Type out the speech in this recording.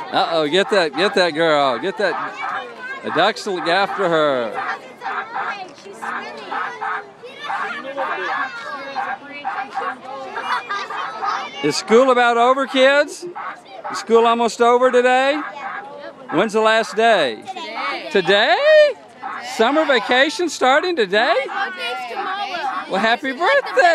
Uh-oh, get that girl. Get that. The ducks will look after her. She's swimming. Is school about over, kids? Is school almost over today? When's the last day? Today? Summer vacation starting today? Well, happy birthday!